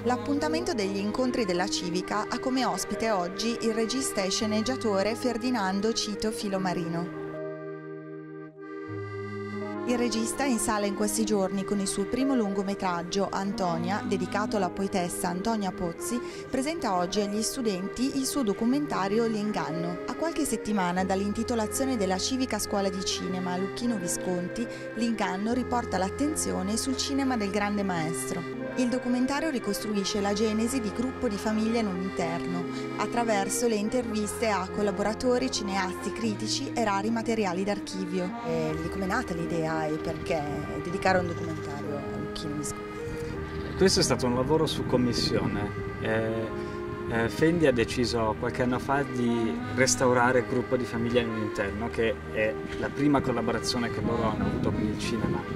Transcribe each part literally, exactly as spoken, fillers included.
L'appuntamento degli incontri della Civica ha come ospite oggi il regista e sceneggiatore Ferdinando Cito Filomarino. Il regista è in sala in questi giorni con il suo primo lungometraggio, Antonia, dedicato alla poetessa Antonia Pozzi, presenta oggi agli studenti il suo documentario L'Inganno. A qualche settimana dall'intitolazione della Civica Scuola di Cinema Lucchino Visconti, L'Inganno riporta l'attenzione sul cinema del grande maestro. Il documentario ricostruisce la genesi di Gruppo di Famiglia non interno, attraverso le interviste a collaboratori, cineasti, critici e rari materiali d'archivio. Come è nata l'idea e perché dedicare un documentario a Lucchino Visconti? Questo è stato un lavoro su commissione. Eh, eh, Fendi ha deciso qualche anno fa di restaurare il Gruppo di Famiglia non interno, che è la prima collaborazione che loro hanno avuto con il cinema.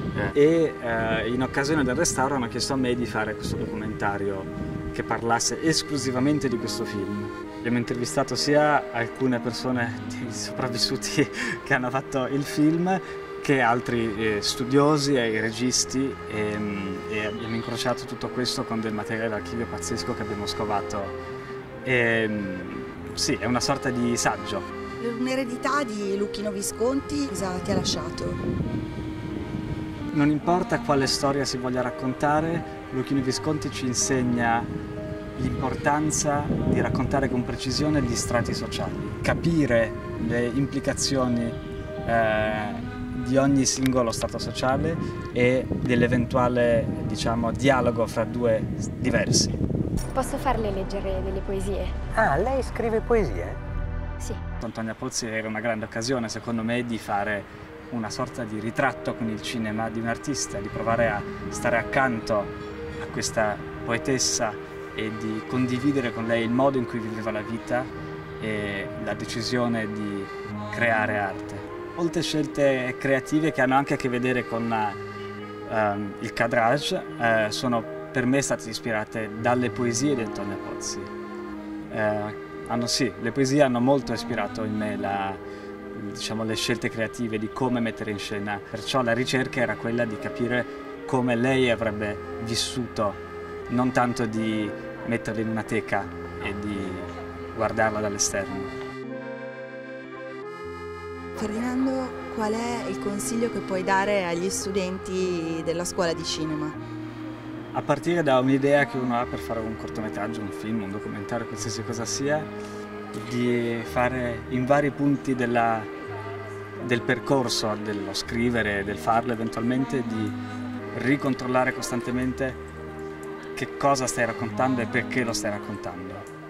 E eh, in occasione del restauro hanno chiesto a me di fare questo documentario che parlasse esclusivamente di questo film. Abbiamo intervistato sia alcune persone, i sopravvissuti che hanno fatto il film, che altri eh, studiosi e registi e, e abbiamo incrociato tutto questo con del materiale d'archivio pazzesco che abbiamo scovato. E, sì, è una sorta di saggio. Un'eredità di Lucchino Visconti cosa ti ha lasciato? Non importa quale storia si voglia raccontare, Lucchino Visconti ci insegna l'importanza di raccontare con precisione gli strati sociali, capire le implicazioni eh, di ogni singolo strato sociale e dell'eventuale, diciamo, dialogo fra due diversi. Posso farle leggere delle poesie? Ah, lei scrive poesie? Sì. Antonia Pozzi era una grande occasione, secondo me, di fare una sorta di ritratto con il cinema di un artista, di provare a stare accanto a questa poetessa e di condividere con lei il modo in cui viveva la vita e la decisione di creare arte. Molte scelte creative che hanno anche a che vedere con uh, um, il cadrage uh, sono per me state ispirate dalle poesie di Antonia Pozzi. Uh, hanno, sì, le poesie hanno molto ispirato in me la diciamo, le scelte creative di come mettere in scena, perciò la ricerca era quella di capire come lei avrebbe vissuto, non tanto di metterla in una teca e di guardarla dall'esterno. Ferdinando, qual è il consiglio che puoi dare agli studenti della scuola di cinema? A partire da un'idea che uno ha per fare un cortometraggio, un film, un documentario, qualsiasi cosa sia, di fare in vari punti della, del percorso, dello scrivere, del farlo eventualmente, di ricontrollare costantemente che cosa stai raccontando e perché lo stai raccontando.